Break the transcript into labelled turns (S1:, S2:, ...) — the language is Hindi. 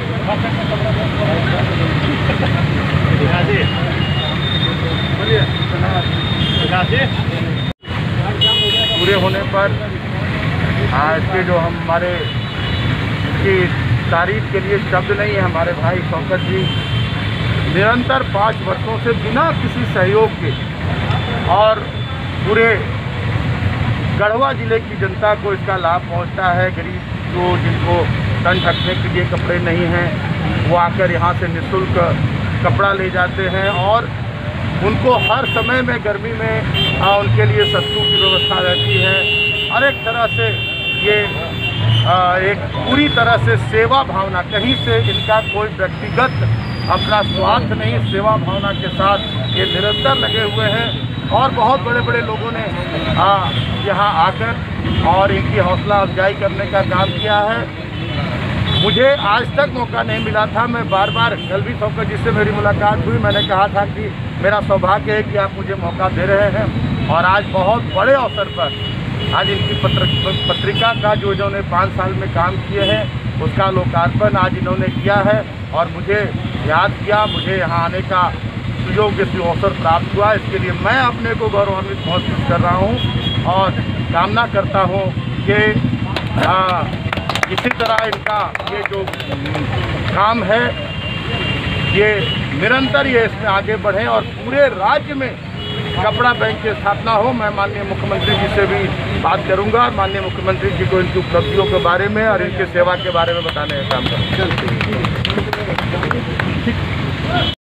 S1: पूरे होने पर आज के जो हमारे की तारीफ के लिए शब्द नहीं है। हमारे भाई शौकत जी निरंतर 5 वर्षों से बिना किसी सहयोग के और पूरे गढ़वा ज़िले की जनता को इसका लाभ पहुंचता है। गरीब जो जिनको तन ढकने के लिए कपड़े नहीं हैं वो आकर यहाँ से निःशुल्क कपड़ा ले जाते हैं और उनको हर समय में गर्मी में उनके लिए सत्तू की व्यवस्था रहती है। हर एक तरह से ये एक पूरी तरह से सेवा भावना, कहीं से इनका कोई व्यक्तिगत अपना स्वार्थ नहीं, सेवा भावना के साथ ये निरंतर लगे हुए हैं। और बहुत बड़े बड़े लोगों ने यहाँ आकर और इनकी हौसला अफजाई करने का काम किया है। मुझे आज तक मौका नहीं मिला था। मैं बार बार, कल भी शौकत जी से मेरी मुलाकात हुई, मैंने कहा था कि मेरा सौभाग्य है कि आप मुझे मौका दे रहे हैं। और आज बहुत बड़े अवसर पर आज इनकी पत्रिका का जो इन्होंने 5 साल में काम किए हैं उसका लोकार्पण आज इन्होंने किया है। और मुझे याद किया, मुझे यहाँ आने का सुयोग अवसर प्राप्त हुआ। इसके लिए मैं अपने को गौरवान्वित महसूस कर रहा हूँ और कामना करता हूँ कि इसी तरह इनका ये जो काम है ये निरंतर ये इसमें आगे बढ़े और पूरे राज्य में कपड़ा बैंक की स्थापना हो। मैं माननीय मुख्यमंत्री जी से भी बात करूंगा और माननीय मुख्यमंत्री जी को इनकी उपलब्धियों के बारे में और इनकी सेवा के बारे में बताने का काम करूँगा।